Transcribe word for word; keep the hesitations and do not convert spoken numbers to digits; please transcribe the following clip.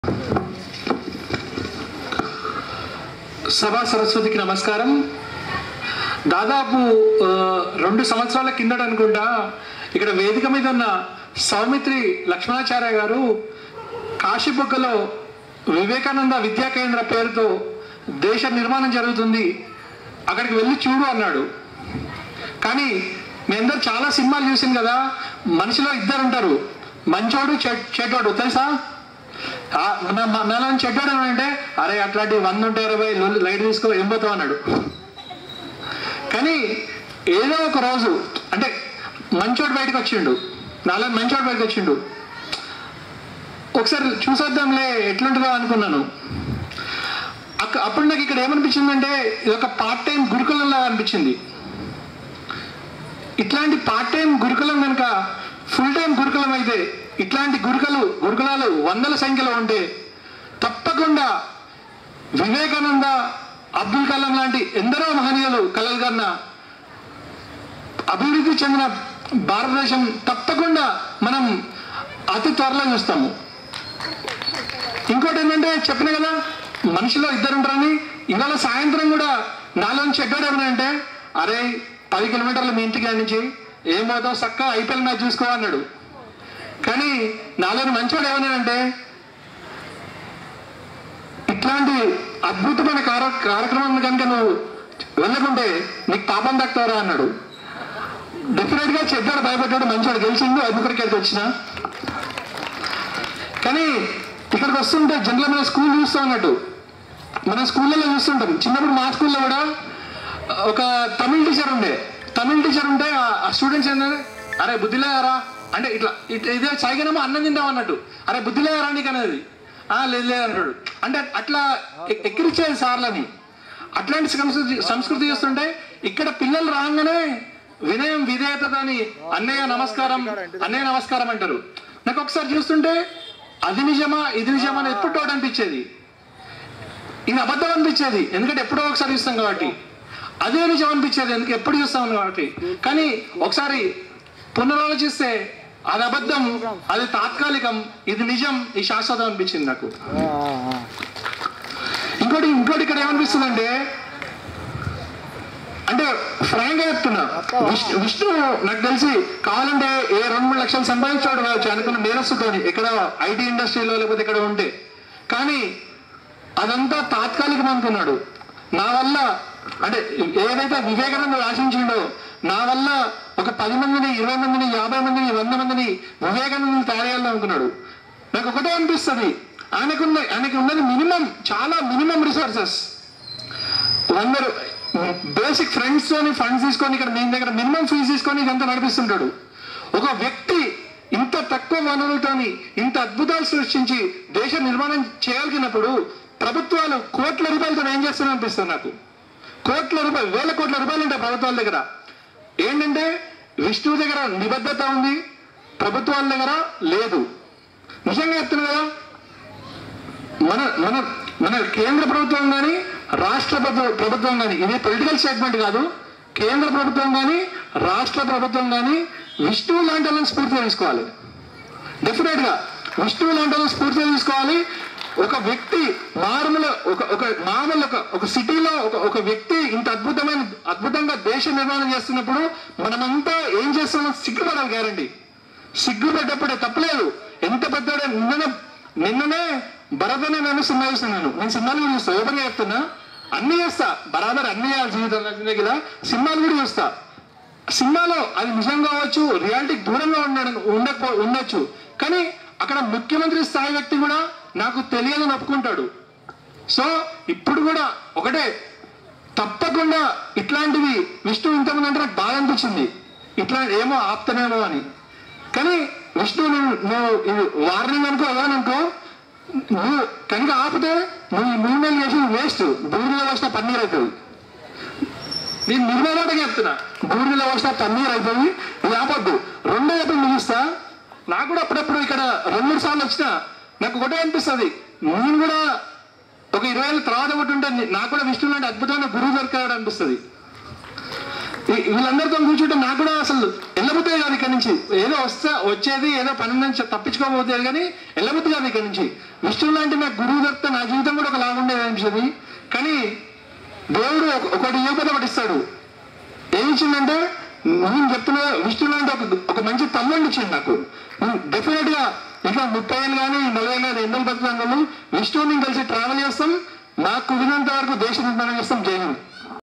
సభా సరస్వతికి నమస్కారం. దాదాపు రెండు సంవత్సరాల కిందట అనుకుంటా ఇక్కడ వేదిక మీద ఉన్న సౌమిత్రి లక్ష్మణాచార్య గారు కాశీబుగ్గలో వివేకానంద విద్యా కేంద్ర పేరుతో దేశ నిర్మాణం జరుగుతుంది, అక్కడికి వెళ్ళి చూడు అన్నాడు. కానీ మీ అందరు చాలా సినిమాలు చూసాను కదా, మనిషిలో ఇద్దరు ఉంటారు, మంచోడు చెడ్డోడు. తెలుసా? నాలని చెడ్డోడు అంటే అరే అట్లాంటి వంద ఉంటే ఇరవై లైట్ తీసుకో ఏం పోతావు అన్నాడు. కానీ ఏదో ఒక రోజు అంటే మంచోడు బయటకు వచ్చిండు, నాలా మంచోడు బయటకు వచ్చిండు. ఒకసారి చూసొద్దాంలే ఎట్లుంటుందో అనుకున్నాను. అక్క అప్పుడు నాకు ఇక్కడ ఏమనిపించిందంటే ఇది ఒక పార్ట్ టైం గురుకులంలా అనిపించింది. ఇట్లాంటి పార్ట్ టైం గురుకులం కనుక ఫుల్ టైం గురుకులం అయితే, ఇట్లాంటి గురుకులు గురుకులాలు వందల సంఖ్యలో ఉంటే తప్పకుండా వివేకానంద, అబ్దుల్ కలాం లాంటి ఎందరో మహనీయులు కలలు కన్నా అభివృద్ధి చెందిన భారతదేశం తప్పకుండా మనం అతి త్వరలో చూస్తాము. ఇంకోటి ఏంటంటే చెప్పిన కదా మనిషిలో ఇద్దరు ఉంటారని, ఇవాళ సాయంత్రం కూడా నాలోని చెడ్డాడు ఏమనంటే అరే పది కిలోమీటర్లు మీ ఇంటికి నుంచి ఏం పోతావు చక్క ఐపీఎల్ మ్యాచ్ చూసుకో అన్నాడు. కానీ నాలోని మంచోడు ఏమన్నాడంటే ఇట్లాంటి అద్భుతమైన కార్య కార్యక్రమం కనుక నువ్వు వెళ్ళకుంటే నీకు పాపం దక్కుతారా అన్నాడు. డెఫినెట్ గా చెడ్డాడు భయపడ్డాడు, మంచోడు గెలిచిండు, అద్భుతకి వెళ్తే వచ్చిన. కానీ ఇక్కడికి వస్తుంటే జనరల్ మన స్కూల్ చూస్తూ ఉన్నట్టు మనం స్కూళ్ళలో చూస్తుంటాం. చిన్నప్పుడు మా స్కూల్లో కూడా ఒక తమిళ్ టీచర్ ఉండే తమిళ్ టీచర్ ఉంటే ఆ స్టూడెంట్స్ ఏంటంటే అరే బుద్ధిలేరా అంటే ఇట్లా ఇదే సాగినమో అన్నం తింటాం అన్నట్టు, అరే బుద్ధిలేరా నీకు అనేది లేదు లేదు అన్నాడు. అంటే అట్లా ఎక్కిరిచ్చేది సార్లని. అట్లాంటి సంస్కృతి సంస్కృతి చేస్తుంటే ఇక్కడ పిల్లలు రాగానే వినయం విధేయత అని అన్నయ్య నమస్కారం అన్నయ్య నమస్కారం అంటారు. నాకు ఒకసారి చూస్తుంటే అది నిజమా ఇది నిజమా అని ఎప్పుడు డౌట్ అనిపించేది. ఇది అబద్ధం అనిపించేది, ఎందుకంటే ఎప్పుడో ఒకసారి చూస్తాం కాబట్టి. అదే నిజం అనిపించేది, ఎందుకు ఎప్పుడు చూస్తాం కాబట్టి. కానీ ఒకసారి పునరాలోచిస్తే అది అబద్ధం, అది తాత్కాలికం, ఇది నిజం, ఈ శాశ్వతం అనిపించింది నాకు. ఇంకోటి ఇంకోటి ఇక్కడ ఏమనిపిస్తుంది అంటే అంటే ఫ్రాంక్ గా చెప్తున్నా, విష్ణు విష్ణు నాకు తెలిసి కావాలంటే ఏ రెండు మూడు లక్షలు సంపాదించాడు కావచ్చు అనుకున్న నేరస్తుతోని ఇక్కడ ఐటీ ఇండస్ట్రీలో లేకపోతే ఇక్కడ ఉంటే. కానీ అదంతా తాత్కాలికం అనుకున్నాడు. నా వల్ల అంటే ఏదైతే వివేకానంద ఆశించిండో నా వల్ల ఒక పది మందిని ఇరవై మందిని యాభై మందిని వంద మందిని వివేకానందని తయారు చేయాలని అనుకున్నాడు. నాకు ఒకటే అనిపిస్తుంది, ఆయనకున్న ఆయనకి ఉన్నది మినిమం చాలా మినిమం రిసోర్సెస్. అందరూ బేసిక్ ఫ్రెండ్స్ తోని ఫండ్స్ తీసుకొని ఇక్కడ మీ దగ్గర మినిమం ఫీజు తీసుకొని ఇదంతా నడిపిస్తుంటాడు. ఒక వ్యక్తి ఇంత తక్కువ వనరులతోని ఇంత అద్భుతాలు సృష్టించి దేశ నిర్మాణం చేయగలిగినప్పుడు ప్రభుత్వాలు కోట్ల రూపాయలతో ఏం చేస్తారని అనిపిస్తుంది నాకు. కోట్ల రూపాయలు వేల కోట్ల రూపాయలు ఉంటాయి ప్రభుత్వాల దగ్గర. ఏంటంటే విష్ణువు దగ్గర నిబద్ధత ఉంది, ప్రభుత్వాల దగ్గర లేదు. నిజంగా చెప్తున్నా కదా, మన మన మన కేంద్ర ప్రభుత్వం కానీ రాష్ట్ర ప్రభుత్వం కానీ, ఇది పొలిటికల్ స్టేట్మెంట్ కాదు, కేంద్ర ప్రభుత్వం కానీ రాష్ట్ర ప్రభుత్వం కానీ విష్ణువు లాంటి వాళ్ళని స్ఫూర్తిగా తీసుకోవాలి. డెఫినెట్ గా విష్ణువు లాంటి వాళ్ళని స్ఫూర్తిగా తీసుకోవాలి. ఒక వ్యక్తి మారుమూల ఒక ఒక మామూలు ఒక ఒక సిటీలో ఒక ఒక వ్యక్తి ఇంత అద్భుతమైన అద్భుతంగా దేశ నిర్మాణం చేస్తున్నప్పుడు మనమంతా ఏం చేస్తున్నాం సిగ్గుపడాలి. గ్యారంటీ సిగ్గుపడ్డప్పుడే తప్పలేదు. ఎంత పెద్దోడే నిన్ననే నిన్ననే బరాబర్ నేను సినిమా చూస్తున్నాను. నేను సినిమాలు కూడా చూస్తా, ఓపెన్గా చెప్తున్నా, అన్ని చేస్తా, బరాబర్ అన్ని చేయాలి జీవితంలో జిందగీలో. సినిమాలు కూడా చూస్తా. సినిమాలో అది నిజం కావచ్చు, రియాలిటీకి దూరంగా ఉండడం ఉండకపో ఉండొచ్చు. కానీ అక్కడ ముఖ్యమంత్రి స్థాయి వ్యక్తి కూడా నాకు తెలియదని ఒప్పుకుంటాడు. సో ఇప్పుడు కూడా ఒకటే, తప్పకుండా ఇట్లాంటివి విష్ణు ఇంతమంది అంటే నాకు బాధ అనిపించింది, ఇట్లా ఏమో ఆప్తనేమో అని. కానీ విష్ణు నువ్వు నువ్వు ఇది వార్నింగ్ అనుకో అదాననుకో, నువ్వు కనుక ఆపితే నువ్వు ఈ మూడు నెలలు చేసి వేస్ట్. బూడిలో వచ్చిన పన్నీర్ అవుతుంది. నేను నిర్మలాటగా చెప్తున్నా, బూడిలో వచ్చిన పన్నీర్ అవుతుంది. ఇది ఆపొద్దు. రెండో ఎప్పుడు ముగిస్తా. నాకు కూడా అప్పుడప్పుడు ఇక్కడ రెండు మూడు సార్లు వచ్చినా నాకు ఒకటే అనిపిస్తుంది, నేను కూడా ఒక ఇరవై ఏళ్ళ తర్వాత ఒకటి ఉంటే నాకు కూడా విష్ణు లాంటి అద్భుతమైన గురువు దొరికాడు అనిపిస్తుంది. వీళ్ళందరితో కూర్చుంటే నాకు కూడా అసలు వెళ్ళబుద్దే కాదు ఇక్కడ నుంచి. ఏదో వస్తా వచ్చేది ఏదో పని నుంచి తప్పించుకోబోతుంది కానీ వెళ్ళబుద్ది కాదు ఇక్కడ నుంచి. విష్ణువు లాంటి నాకు గురువు దొరికితే నా జీవితం కూడా ఒక లాగుండేది అనిపిస్తుంది. కానీ దేవుడు ఒకటి ఇవ్వకపోతే ఒకటి ఇస్తాడు. ఏమి ఇచ్చిందంటే నేను చెప్తున్నా, విష్ణువు లాంటి ఒక ఒక మంచి తమ్ముడిని ఇచ్చింది నాకు. డెఫినెట్ గా ఇంకా ముప్పై ఏళ్ళు కానీ నలభై ఏళ్ళు ఎన్నో బతుకుతాం, విష్ణువుని కలిసి ట్రావెల్ చేస్తాం, మాకు కుదిరినంత వరకు దేశ నిర్మాణం చేస్తాం. జై హింద్.